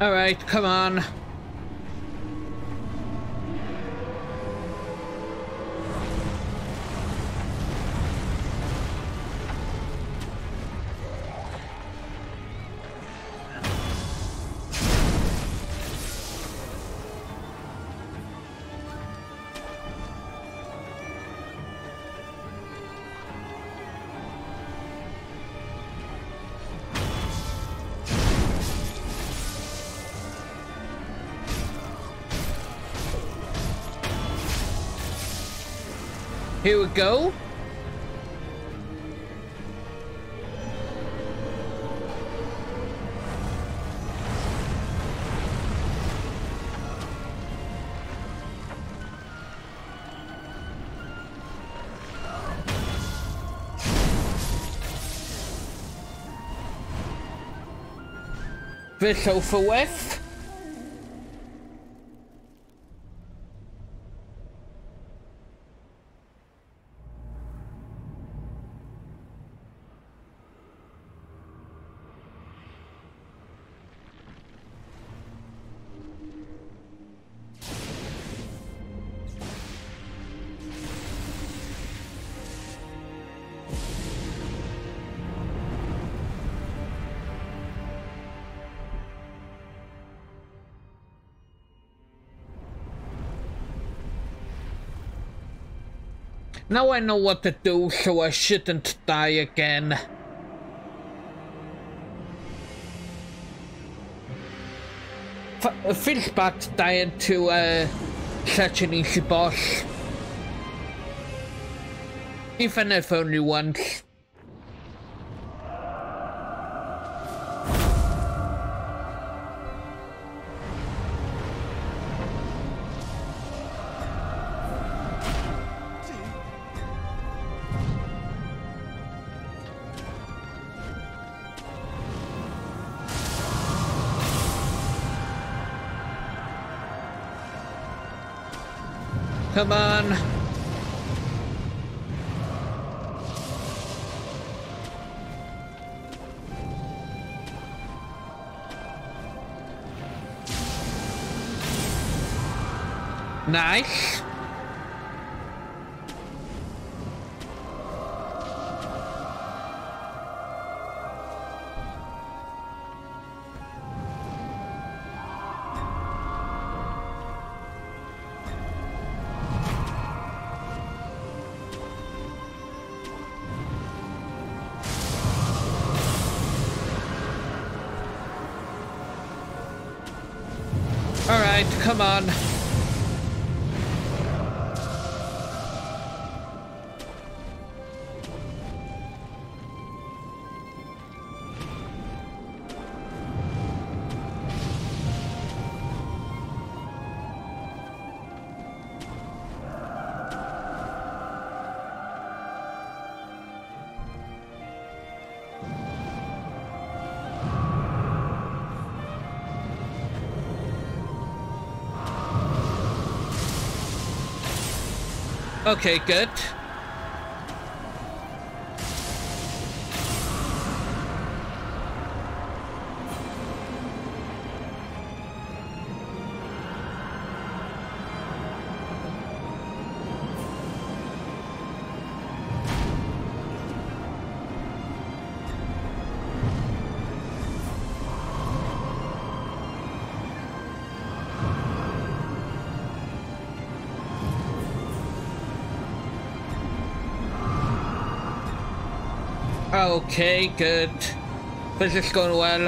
Alright, come on. Here we go. This over with. Now I know what to do so I shouldn't die again. It feels bad dying to such an easy boss. Even if only once. Come on. Nice. All right, come on. Okay, good. Okay, good. This is going well.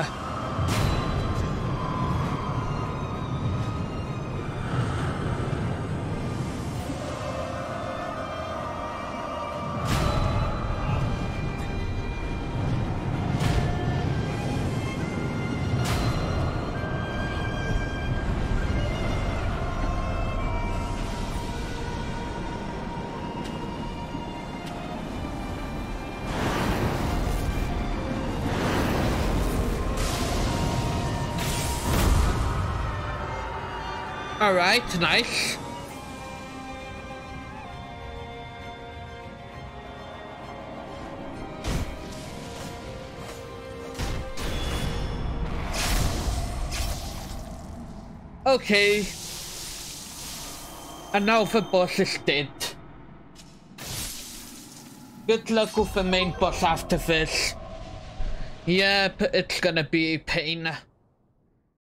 All right, nice. Okay. And now the boss is dead. Good luck with the main boss after this. Yep, it's gonna be a pain.